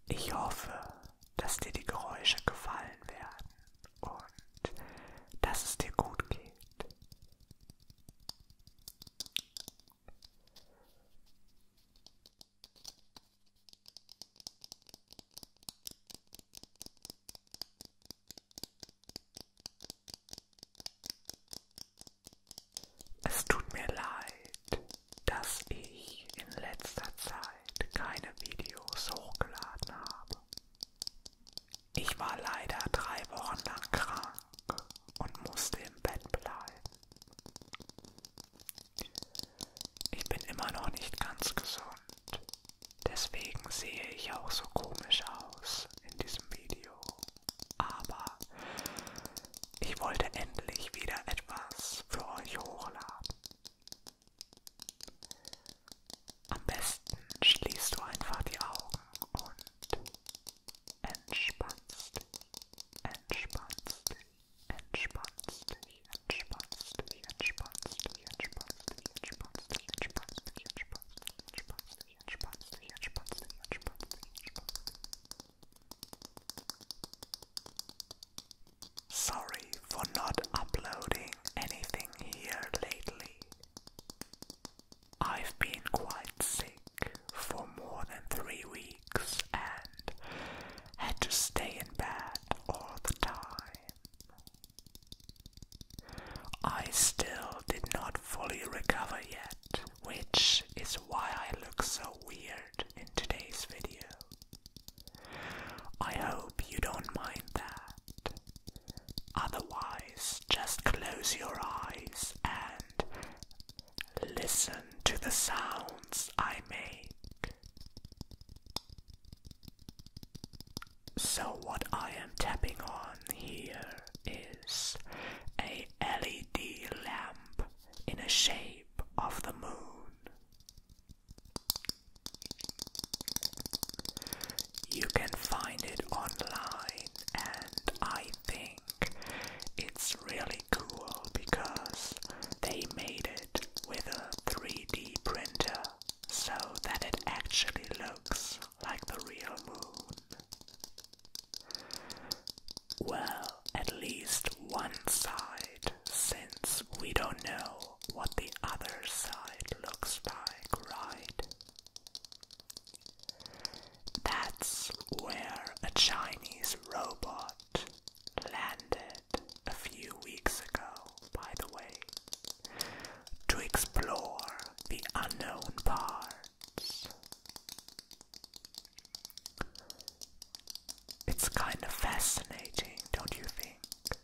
Ich hoffe, dass dir die Geräusche gefallen werden und dass es dir gut geht. Es tut mir leid, dass ich in letzter Zeit keine Videos hochgeladen habe. Ich war leider 3 Wochen lang krank und musste im Bett bleiben. Ich bin immer noch nicht ganz gesund, deswegen sehe ich auch so komisch aus in diesem Video. Aber ich wollte endlich wieder etwas für euch hochladen. Am besten schließt du einfach die Augen und entspannst dich, entspannst dich, entspannst dich, entspannst dich, entspannst dich, entspannst dich, entspannst dich, entspannst dich, entspannst dich, entspannst dich, entspannst dich, entspannst dich, entspannst dich, entspannst dich. Sorry for not uploading anything here lately. I've been quite sick for more than 3 weeks and had to stay in bed all the time. I still did not fully recover yet, which is why I look so weird in today's video. I hope you don't mind that. Otherwise, just close your eyes and listen to the sounds I make. So what I am tapping on here is a LED lamp in a shape of the moon. You can find it online and I think it's really cool because they made it with a 3D printer so that it actually looks like the real moon. Well, at least one side, since we don't know what the other side looks like, right? That's where a Chinese robot landed a few weeks ago, by the way, to explore the unknown parts. It's kind of fascinating, don't you think?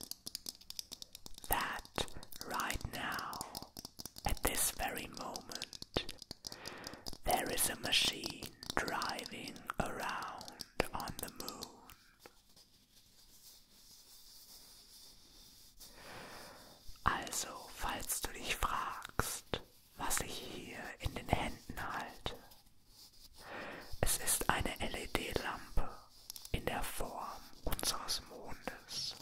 That right now, at this very moment, there is a machine driving around on the moon. Also, falls du dich fragst, was ich hier in den Händen halte, es ist eine LED-Lampe in der Form unseres Mondes.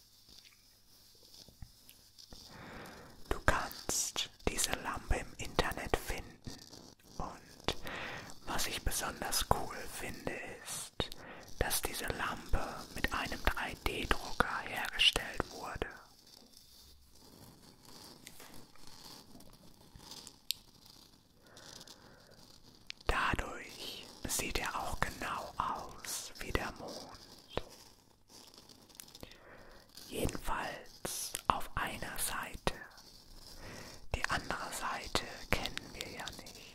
Du kannst diese Lampe im Internet finden und was ich besonders cool finde ist, dass diese Lampe mit einem 3D-Drucker hergestellt wurde. Dadurch sieht er auch genau aus wie der Mond. Jedenfalls auf einer Seite. Die andere Seite kennen wir ja nicht.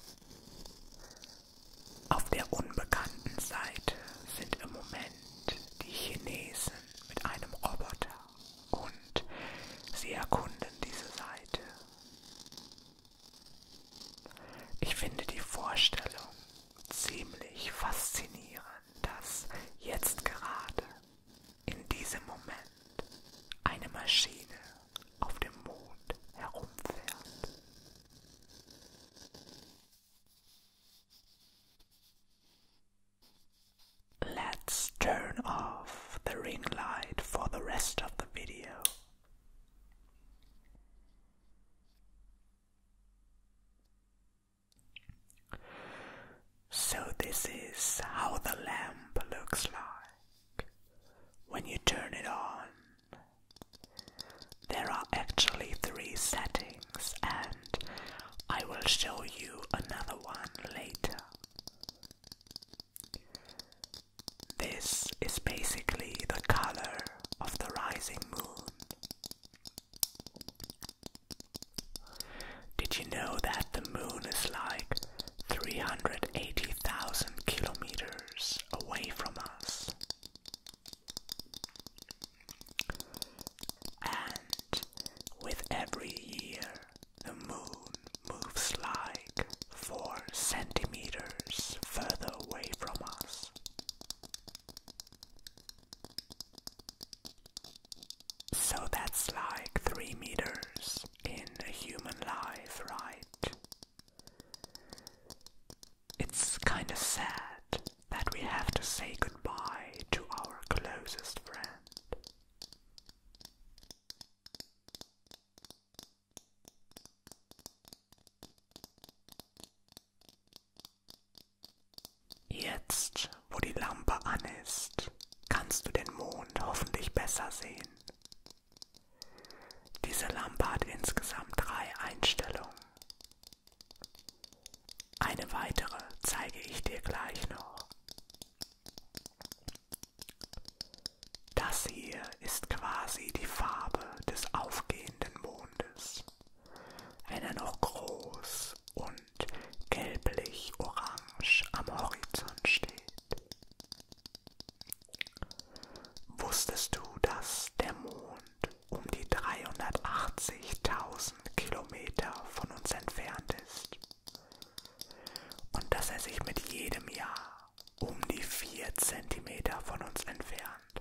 Auf der unbekannten Seite sind im Moment die Chinesen mit einem Roboter und sie erkunden diese Seite. Ich finde die Vorstellung ziemlich faszinierend, dass jetzt gerade in diesem Moment eine Maschine auf dem Mond herumfährt. Let's turn off the ring light for the rest of the video. So this This is how the lamp looks like when you turn it on. There are actually 3 settings, and I will show you another one later. This is basically the color of the rising moon. Did you know that the moon is like 380,000 kilometers away from us? And with every year, the moon moves like 4 centimeters further away from us. So that's like 3 meters in a human life, right? It's kinda sad that we have to say goodbye to our closest friend. Jetzt, wo die Lampe an ist, kannst du den Mond hoffentlich besser sehen. Diese Lampe hat insgesamt 3 Einstellungen. Eine weitere zeige ich dir gleich noch. Das hier ist quasi die Farbe des aufgehenden Mondes, wenn er noch groß und gelblich-orange am Horizont steht. Wusstest du, dass der Mond um die 380.000 Kilometer von uns entfernt ist und dass er sich mit jedem Jahr um die 4 Zentimeter von uns entfernt?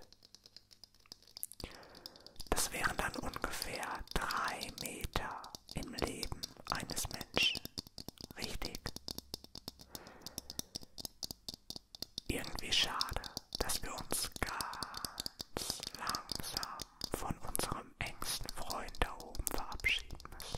Das wären dann ungefähr 3 Meter im Leben eines Menschen. Richtig? Irgendwie schade, dass wir uns ganz langsam von unserem engsten Freund da oben verabschieden müssen.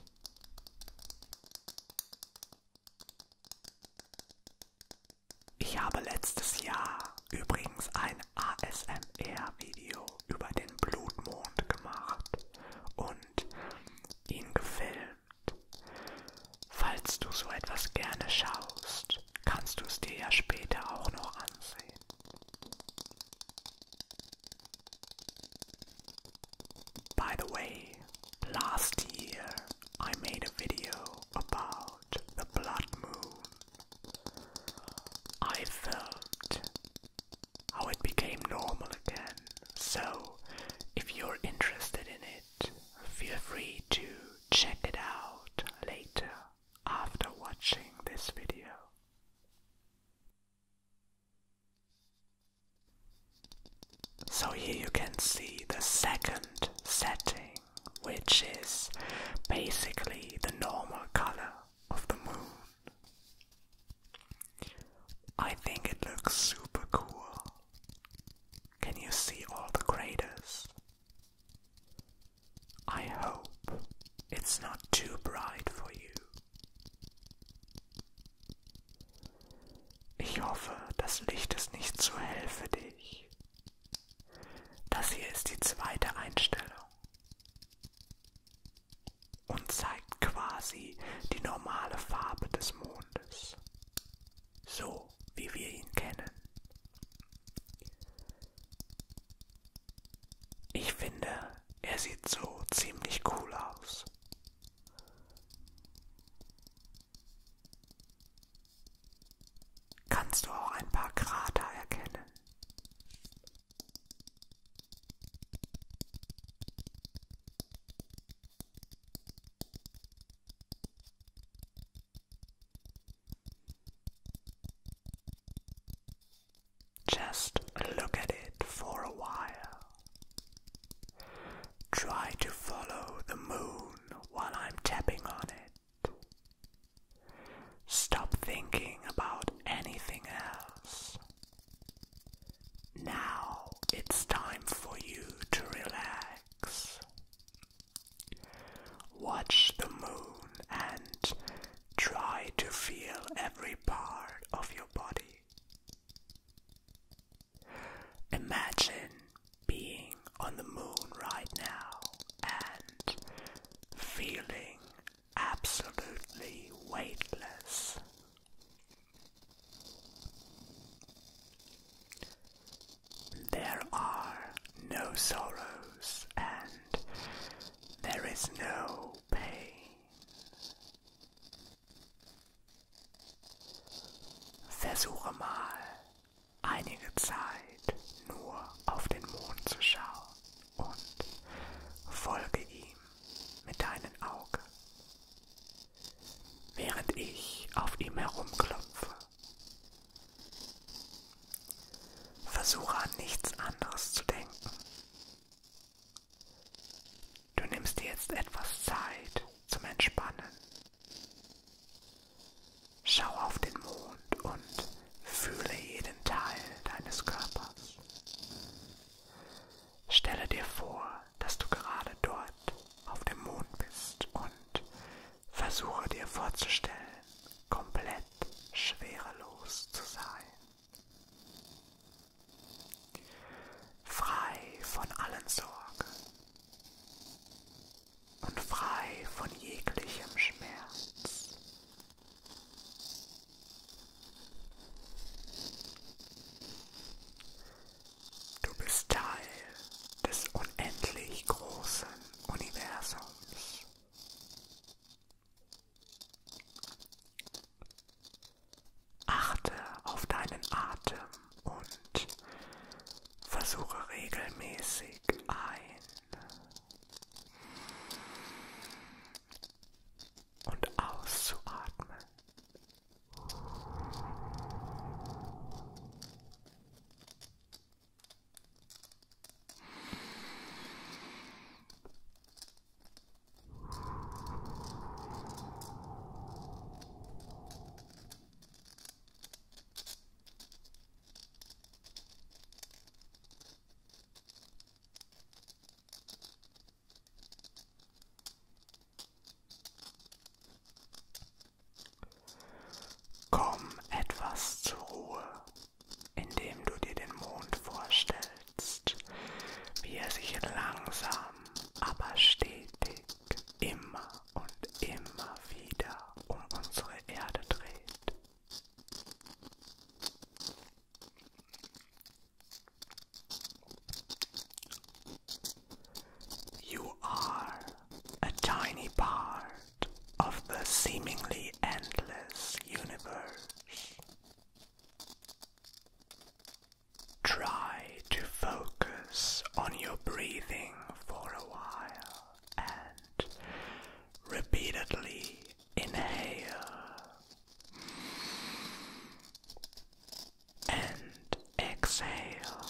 Ich habe letztes Jahr übrigens ein ASMR-Video über den Blutmond gemacht und ihn gefilmt. Falls du so etwas gerne schaust, kannst du es dir ja später auch noch ansehen. By the way, last year I made a video about the blood moon. I filmed how it became normal again, so if you're interested in it, feel free to check it out later after watching this video. So here you can see the second setting, which is basically the normal color of the moon. I think it looks super cool. Can you see all the craters? I hope it's not too bright for you. Ich hoffe, das Licht ist nicht zu hell für dich. Das hier ist die zweite Einstellung und zeigt quasi die normale Farbe des Mondes, so wie wir ihn kennen. Ich finde, er sieht so ziemlich cool aus. Kannst du auch ein paar Krater erkennen? Just look at it for a while. Try to follow the moon while I'm tapping on it. Stop thinking about anything else. Now it's time for you to relax. Watch the moon and try to feel every part of your body. sorrows and there is no pain. Versuche mal, einige Zeit nur auf den Mond zu schauen und folge ihm mit deinen Augen, während ich auf ihm herumklopfe. Versuche an nichts anderes zu denken. Du nimmst dir jetzt etwas Zeit zum Entspannen. Schau auf den Mond und fühle jeden Teil deines Körpers. Stelle dir vor, dass du gerade dort auf dem Mond bist und versuche dir vorzustellen, komplett schwerelos zu sein. Frei von allen Sorgen und frei von jeglichem Schmerz. Du bist Teil des unendlich großen Universums. Achte auf deinen Atem und versuche regelmäßig ein- und auszuatmen. Komm etwas zur Ruhe, indem du dir den Mond vorstellst, wie er sich langsam, aber stetig immer und immer wieder um unsere Erde dreht. You are a tiny part of the seemingly endless universe. Try to focus on your breathing for a while and repeatedly inhale and exhale.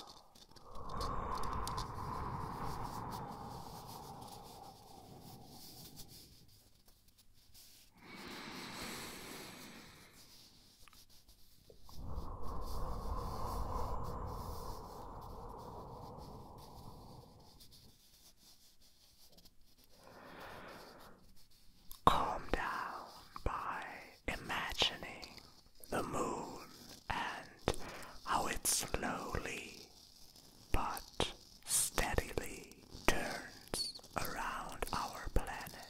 Calm down by imagining the moon and how it slowly but steadily turns around our planet.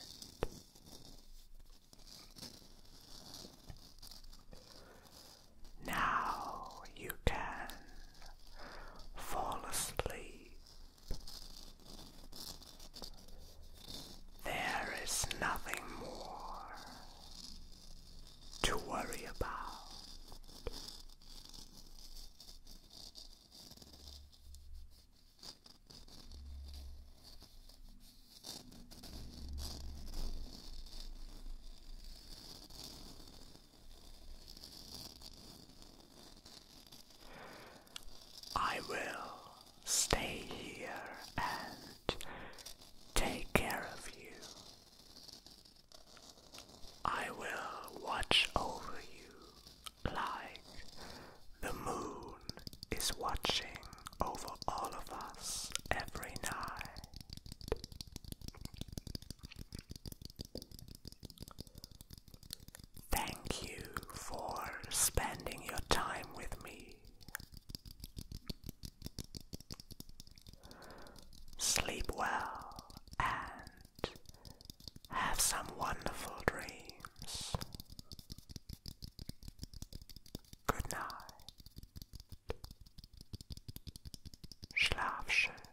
Now you can fall asleep. There is nothing more to worry about. I will stay here and take care of you. I will watch over you like the moon is watching over all of us every night. Thank you for spending your time with me. Sleep well and have some wonderful dreams. Good night. Schlaf schön.